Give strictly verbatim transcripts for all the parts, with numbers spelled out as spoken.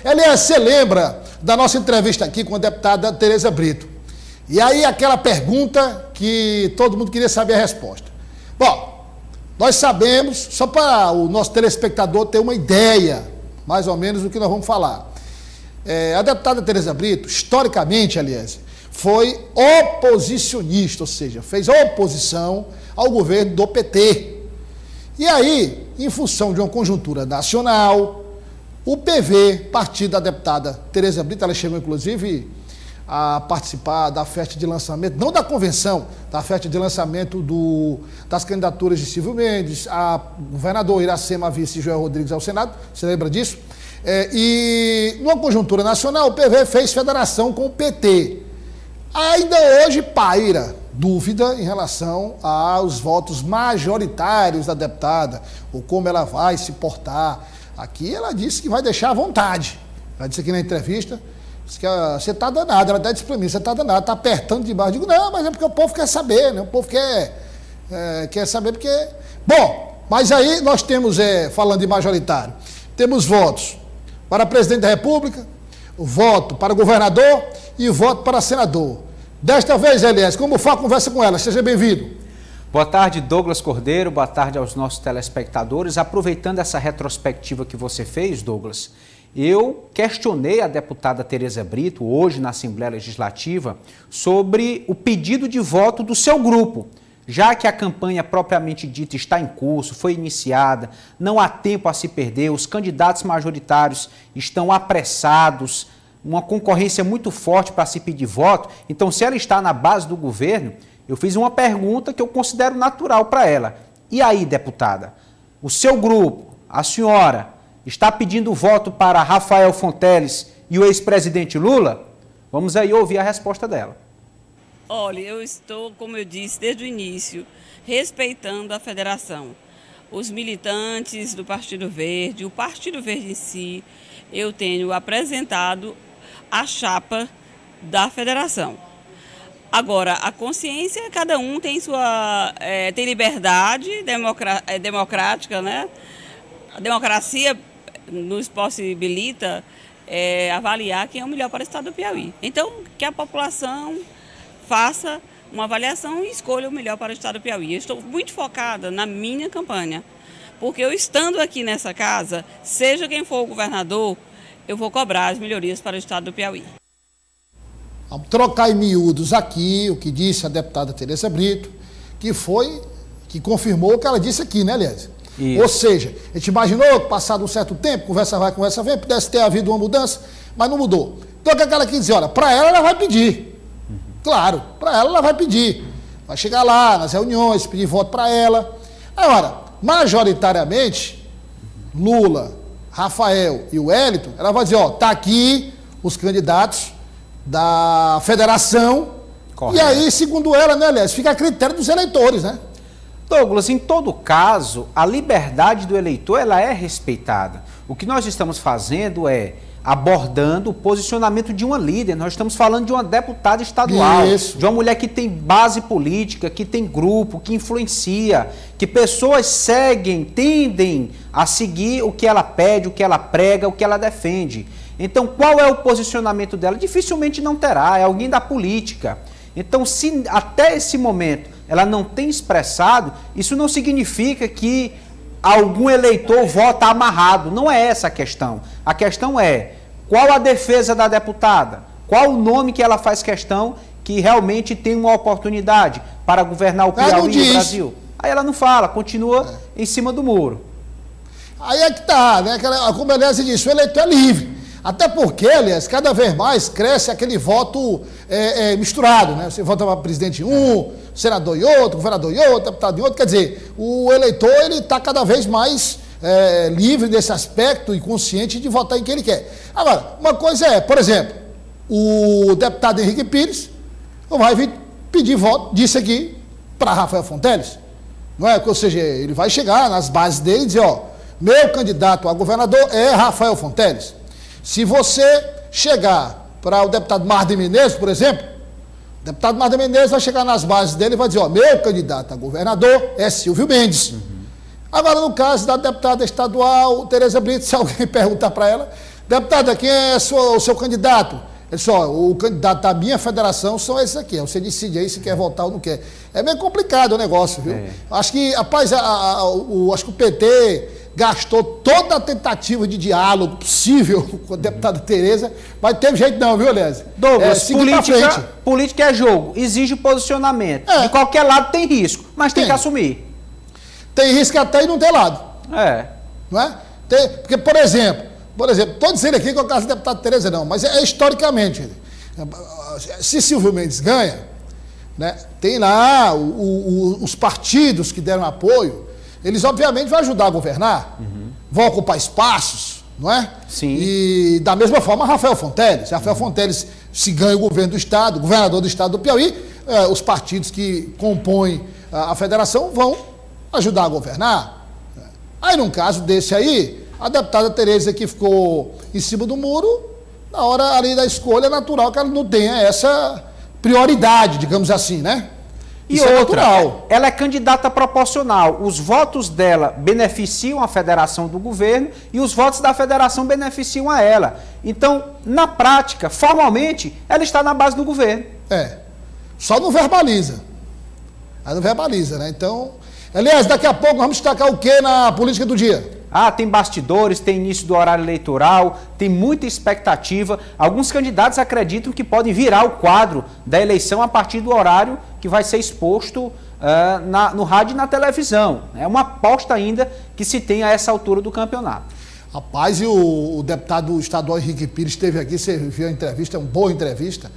Elias, você lembra da nossa entrevista aqui com a deputada Tereza Brito? E aí aquela pergunta que todo mundo queria saber a resposta. Bom, nós sabemos, só para o nosso telespectador ter uma ideia, mais ou menos, do que nós vamos falar. É, a deputada Tereza Brito, historicamente, aliás, foi oposicionista, ou seja, fez oposição ao governo do P T. E aí, em função de uma conjuntura nacional, o P V, partido da deputada Tereza Brito, ela chegou inclusive a participar da festa de lançamento, não da convenção, da festa de lançamento do, das candidaturas de Silvio Mendes, a governador Iracema, a vice Joel Rodrigues ao Senado, você lembra disso? É, e numa conjuntura nacional, o P V fez federação com o P T. Ainda hoje paira dúvida em relação aos votos majoritários da deputada, ou como ela vai se portar. Aqui ela disse que vai deixar à vontade. Ela disse aqui na entrevista, disse que ah, você está danado, ela até disse para mim, você está danado, está apertando demais. Eu digo, não, mas é porque o povo quer saber, né? O povo quer, é, quer saber porque... Bom, mas aí nós temos, é, falando de majoritário, temos votos para presidente da República, o voto para governador e o voto para senador. Desta vez, Elias, como for, conversa com ela. Seja bem-vindo. Boa tarde, Douglas Cordeiro. Boa tarde aos nossos telespectadores. Aproveitando essa retrospectiva que você fez, Douglas, eu questionei a deputada Tereza Brito, hoje na Assembleia Legislativa, sobre o pedido de voto do seu grupo. Já que a campanha propriamente dita está em curso, foi iniciada, não há tempo a se perder, os candidatos majoritários estão apressados, uma concorrência muito forte para se pedir voto. Então, se ela está na base do governo, eu fiz uma pergunta que eu considero natural para ela. E aí, deputada, o seu grupo, a senhora, está pedindo voto para Rafael Fonteles e o ex-presidente Lula? Vamos aí ouvir a resposta dela. Olha, eu estou, como eu disse desde o início, respeitando a federação. Os militantes do Partido Verde, o Partido Verde em si, eu tenho apresentado a chapa da federação. Agora, a consciência, cada um tem sua é, tem liberdade democra, é, democrática, né? A democracia nos possibilita é, avaliar quem é o melhor para o estado do Piauí. Então, que a população faça uma avaliação e escolha o melhor para o estado do Piauí. Eu estou muito focada na minha campanha, porque eu estando aqui nessa casa, seja quem for o governador, eu vou cobrar as melhorias para o estado do Piauí. Vamos trocar em miúdos aqui o que disse a deputada Tereza Brito, que foi, que confirmou o que ela disse aqui, né, aliás? Isso. Ou seja, a gente imaginou que passado um certo tempo, conversa vai, conversa vem, pudesse ter havido uma mudança, mas não mudou. Então o que ela quis dizer, olha, para ela ela vai pedir. Uhum. Claro, para ela ela vai pedir. Vai chegar lá nas reuniões, pedir voto para ela. Agora, majoritariamente, Lula, Rafael e o Wellington, ela vai dizer, ó, tá aqui os candidatos da federação. Correto. E aí, segundo ela, né, aliás, fica a critério dos eleitores, né? Douglas, em todo caso, a liberdade do eleitor, ela é respeitada. O que nós estamos fazendo é abordando o posicionamento de uma líder. Nós estamos falando de uma deputada estadual, Isso. de uma mulher que tem base política, que tem grupo, que influencia, que pessoas seguem, tendem a seguir o que ela pede, o que ela prega, o que ela defende. Então, qual é o posicionamento dela? Dificilmente não terá, é alguém da política. Então, se até esse momento ela não tem expressado, isso não significa que algum eleitor vota amarrado. Não é essa a questão. A questão é qual a defesa da deputada, qual o nome que ela faz questão que realmente tem uma oportunidade para governar o Piauí e o Brasil. Aí ela não fala, continua é. em cima do muro. Aí é que tá, né? Como a Elias disse, o eleitor é livre. Até porque, aliás, cada vez mais cresce aquele voto é, é, misturado, né? Você vota para presidente em um, senador em outro, governador em outro, deputado em outro. Quer dizer, o eleitor ele está cada vez mais é, livre desse aspecto e consciente de votar em quem ele quer. Agora, uma coisa é, por exemplo, o deputado Henrique Pires vai vir pedir voto, disse aqui, para Rafael Fonteles. Não é? Ou seja, ele vai chegar nas bases dele e dizer, ó, meu candidato a governador é Rafael Fonteles. Se você chegar para o deputado Marden Menezes, por exemplo, o deputado Marden Menezes vai chegar nas bases dele e vai dizer, ó, meu candidato a governador é Silvio Mendes. Uhum. Agora, no caso da deputada estadual, Tereza Brito, se alguém perguntar para ela, Deputada, quem é sua, o seu candidato? Ele disse, ó, o candidato da minha federação são esses aqui. Você decide aí se quer votar ou não quer. É meio complicado o negócio, viu? É. Acho que, rapaz, a, a, o, acho que o P T gastou toda a tentativa de diálogo possível com a deputada Tereza, mas teve jeito não, viu, Lézio? Douglas, é, política, política é jogo, exige posicionamento. É. De qualquer lado tem risco, mas tem, tem que assumir. Tem risco até e não tem lado. É. Não é? Tem, porque, por exemplo, Por exemplo, estou dizendo aqui que é o caso da deputada Tereza, não, mas é, é historicamente. Se Silvio Mendes ganha, né, tem lá o, o, os partidos que deram apoio, eles obviamente vão ajudar a governar, uhum. vão ocupar espaços, não é? Sim. E da mesma forma, Rafael Fonteles. Rafael uhum. Fonteles, se ganha o governo do Estado, governador do Estado do Piauí, eh, os partidos que compõem a, a federação vão ajudar a governar. Aí, num caso desse aí, a deputada Tereza, que ficou em cima do muro, na hora ali da escolha, é natural que ela não tenha essa prioridade, digamos assim, né? E Isso outra, é ela é candidata proporcional. Os votos dela beneficiam a federação do governo e os votos da federação beneficiam a ela. Então, na prática, formalmente, ela está na base do governo. É. Só não verbaliza. Ela não verbaliza, né? Então, aliás, daqui a pouco vamos destacar o que na política do dia? Ah, tem bastidores, tem início do horário eleitoral, tem muita expectativa. Alguns candidatos acreditam que podem virar o quadro da eleição a partir do horário que vai ser exposto uh, na, no rádio e na televisão. É uma aposta ainda que se tem a essa altura do campeonato. Rapaz, e o, o deputado estadual Henrique Pires esteve aqui, você viu a entrevista, é uma boa entrevista.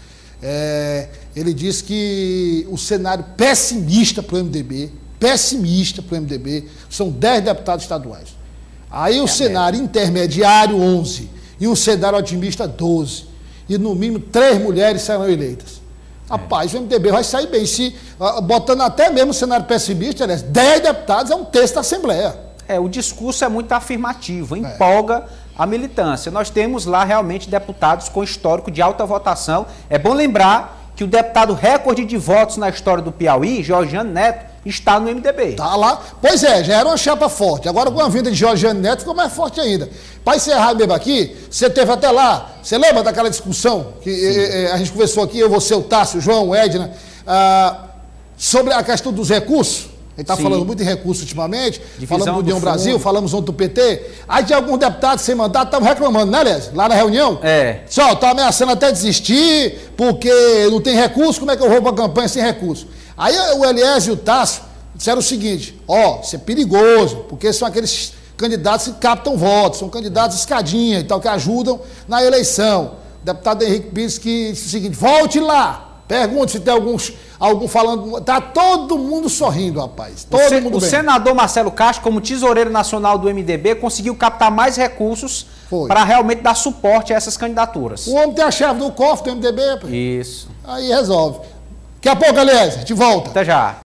É, ele disse que o cenário pessimista para o M D B, pessimista para o M D B, são dez deputados estaduais. Aí o é cenário mesmo. Intermediário, onze. E um cenário otimista, doze. E no mínimo, três mulheres serão eleitas. É. Rapaz, o M D B vai sair bem. Se, uh, botando até mesmo o cenário pessimista, aliás, dez deputados é um terço da Assembleia. É, o discurso é muito afirmativo, empolga é. a militância. Nós temos lá realmente deputados com histórico de alta votação. É bom lembrar que o deputado recorde de votos na história do Piauí, Georgiano Neto, está no M D B. Tá lá. Pois é, já era uma chapa forte. Agora com a vinda de Georgiano Neto ficou mais forte ainda. Para encerrar mesmo aqui, você teve até lá, você lembra daquela discussão que eh, eh, a gente conversou aqui, eu, você, o Tássio, o João, o Edna, ah, sobre a questão dos recursos? A gente está falando muito em recursos ultimamente, Divisão falamos do União Brasil, falamos ontem do P T. Aí tinha alguns deputados sem mandato estavam reclamando, né, Lézio? Lá na reunião. É. Só, tá ameaçando até desistir, porque não tem recurso, como é que eu vou para a campanha sem recurso? Aí o Eliésio e o Tássio disseram o seguinte, ó, isso é perigoso, porque são aqueles candidatos que captam votos, são candidatos escadinha e tal, que ajudam na eleição. O deputado Henrique Pires que disse o seguinte, volte lá. Pergunte se tem alguns, algum falando... Tá todo mundo sorrindo, rapaz. Todo o mundo o bem. O senador Marcelo Castro, como tesoureiro nacional do M D B, conseguiu captar mais recursos para realmente dar suporte a essas candidaturas. O homem tem a chave do cofre do M D B. Pô. Isso. Aí resolve. Daqui a pouco, aliás, a gente volta. Até já.